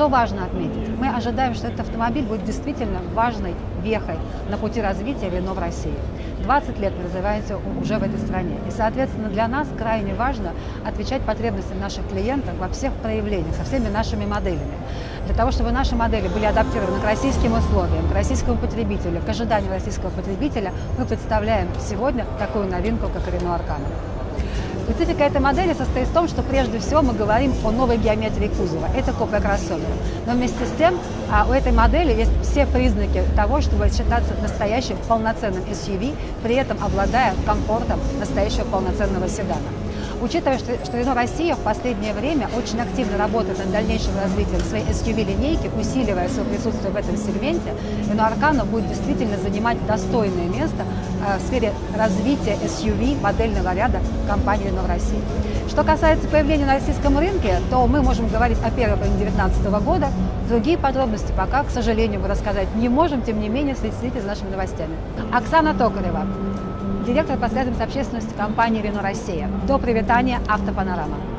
Что важно отметить? Мы ожидаем, что этот автомобиль будет действительно важной вехой на пути развития Renault в России. 20 лет мы развиваемся уже в этой стране. И, соответственно, для нас крайне важно отвечать потребностям наших клиентов во всех проявлениях, со всеми нашими моделями. Для того, чтобы наши модели были адаптированы к российским условиям, к российскому потребителю, к ожиданию российского потребителя, мы представляем сегодня такую новинку, как Renault Arcana. Специфика этой модели состоит в том, что прежде всего мы говорим о новой геометрии кузова. Это купе кроссовер. Но вместе с тем у этой модели есть все признаки того, чтобы считаться настоящим полноценным SUV, при этом обладая комфортом настоящего полноценного седана. Учитывая, что Renault Россия в последнее время очень активно работает над дальнейшим развитием своей SUV-линейки, усиливая свое присутствие в этом сегменте, Renault Arcana будет действительно занимать достойное место в сфере развития SUV модельного ряда компании Renault России. Что касается появления на российском рынке, то мы можем говорить о первой половине 2019 года. Другие подробности пока, к сожалению, мы рассказать не можем, тем не менее, следите за нашими новостями. Оксана Токарева, директор по связям с общественностью компании Renault Россия. До привитания, Автопанорама.